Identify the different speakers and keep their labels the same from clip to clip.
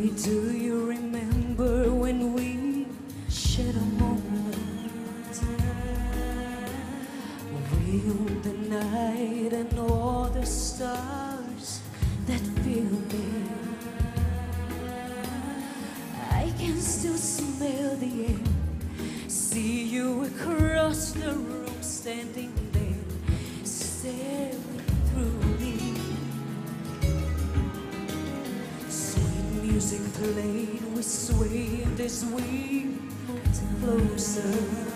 Speaker 1: Do you remember when we shared a moment? We owned the night and all the stars that fill me. I can still smell the air, see you across the room, standing there, staring through me. Music played, we swayed as we moved closer.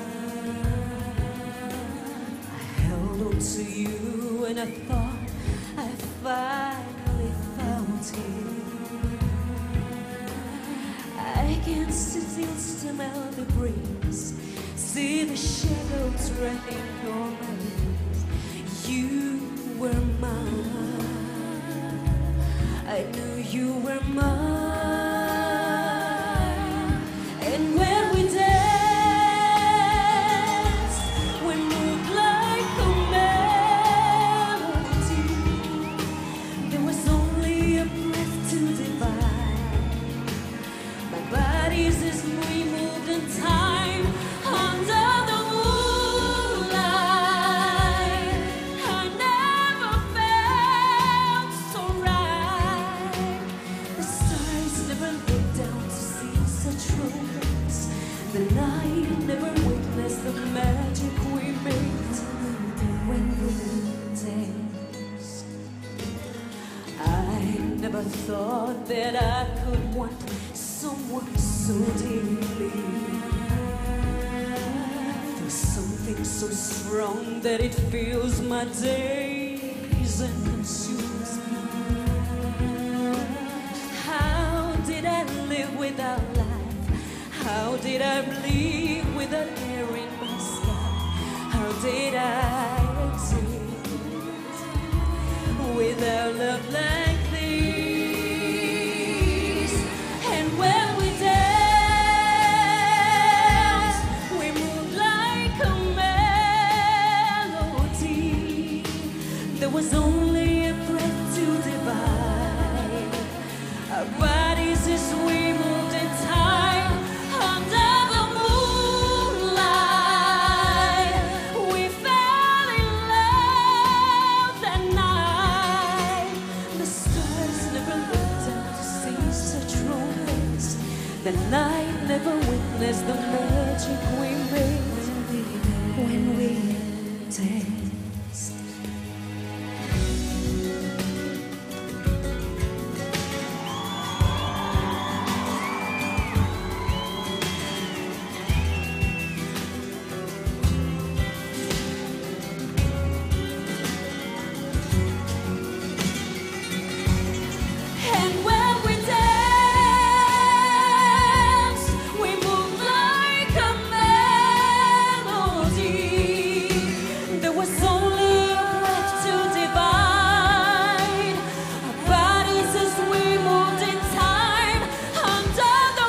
Speaker 1: I held on to you and I thought I finally found you. I can still smell the breeze, see the shadows running on my knees. You were mine, I knew you were mine. And when we danced, we moved like a melody. There was only a breath to divide. My body's as we moved in time under the moonlight. I never felt so right. The stars never looked down to see such romance. The night never witnessed the magic we made when we danced. I never thought that I could want someone so deeply. Feel something so strong that it fills my days and consumes me. How did I live without life? How did I bleed without air in my sky? How did I exist without love like this? And when we danced, we moved like a melody. There was only a breath to divide our bodies as we moved in time under the moonlight. We fell in love that night. The stars never looked down to see such romance. The night never witnessed the magic we made when we danced. And when we danced, we moved like a melody. There was only a breath to divide our bodies as we moved in time under the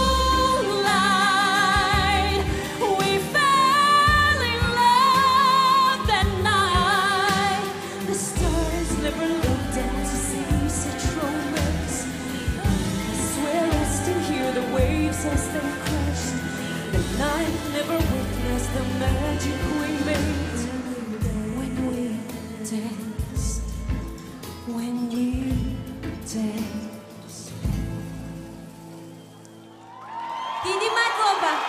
Speaker 1: moonlight. We fell in love that night. The stars never looked down to see such romance. I swear I still hear the waves as they crash. The night never witnessed the magic we made when we danced. When we danced.
Speaker 2: Didi Madloba.